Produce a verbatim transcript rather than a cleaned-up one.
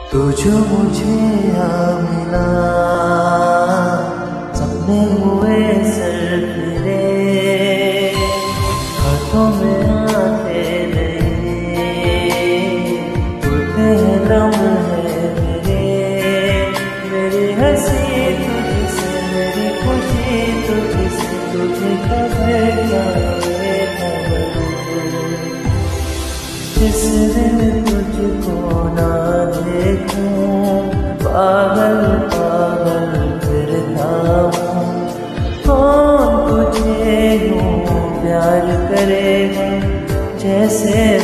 तू जो मुझे यहाँ मिला, सपने हुए सर फिरे, हाथों में आते नहीं, उड़ते हैं लम्हे मेरे। मेरी हंसी तुझसे, मेरी खुशी तुझसे, तुझे कभी जाने खबर। जिस दिन तुझको ना देखूं, पागल पागल फिरता हूँ। कौन तुझे यूं प्यार करेगा जैसे